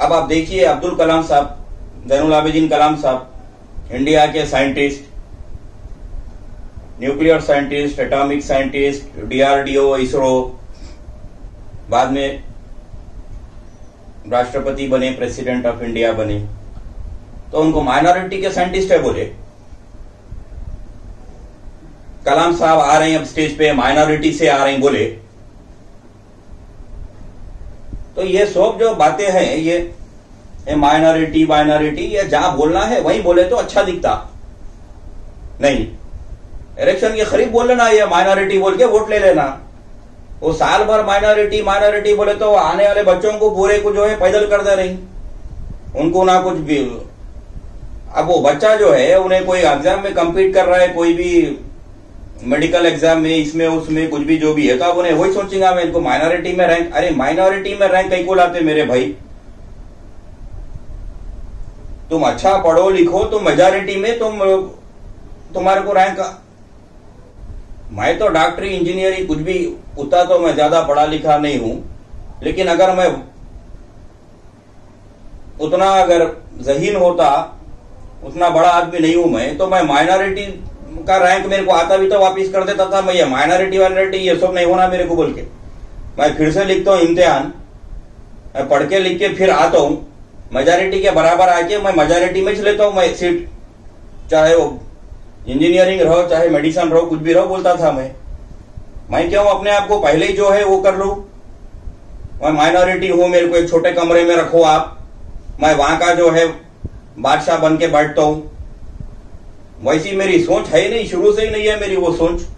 अब आप देखिए अब्दुल कलाम साहब, जैनुल आबिदीन कलाम साहब, इंडिया के scientist, nuclear scientist, atomic scientist, DRDO, ISRO, बाद में राष्ट्रपति बने, प्रेसिडेंट ऑफ इंडिया बने, तो उनको माइनॉरिटी के साइंटिस्ट है बोले। कलाम साहब आ रहे हैं अब स्टेज पे, माइनॉरिटी से आ रहे हैं बोले। तो ये सब जो बातें हैं, ये माइनॉरिटी माइनॉरिटी, ये जहां बोलना है वहीं बोले तो अच्छा दिखता नहीं। इलेक्शन के करीब बोल लेना ये माइनॉरिटी बोल के वोट ले लेना। वो साल भर माइनॉरिटी माइनॉरिटी बोले तो आने वाले बच्चों को पूरे को जो है पैदल कर दे रही, उनको ना कुछ भी। अब वो बच्चा जो है उन्हें कोई एग्जाम में compete कर रहा है, कोई भी मेडिकल एग्जाम में, इसमें उसमें कुछ भी जो भी है, तो अब उन्हें वही सोचेंगे मैं इनको माइनॉरिटी में रैंक। अरे माइनॉरिटी में रैंक कहीं को लाते मेरे भाई? तुम अच्छा पढ़ो लिखो, तुम मेजॉरिटी में तुम्हारे को रैंक। मैं तो डॉक्टरी इंजीनियरिंग कुछ भी उतना तो मैं ज्यादा पढ़ा लिखा नहीं हूं, लेकिन अगर मैं उतना अगर ज़हीन होता, उतना बड़ा आदमी नहीं हूं मैं, तो मैं माइनॉरिटी का रैंक मेरे को आता भी तो वापिस कर देता था। मैं ये माइनॉरिटी वाइनॉरिटी ये सब नहीं होना मेरे को बोल के मैं फिर से लिखता हूँ इम्तिहान, मैं पढ़ के लिख के फिर आता हूँ, मेजॉरिटी के बराबर आके मैं मेजॉरिटी में लेता हूँ मैं सीट, चाहे वो इंजीनियरिंग रहो चाहे मेडिसिन रहो, कुछ भी रहो, बोलता था मैं क्यों अपने आप को पहले ही जो है वो कर लूं? मैं माइनॉरिटी हूं, मेरे को एक छोटे कमरे में रखो आप, मैं वहां का जो है बादशाह बन के बैठता हूं। वैसी मेरी सोच है ही नहीं, शुरू से ही नहीं है मेरी वो सोच।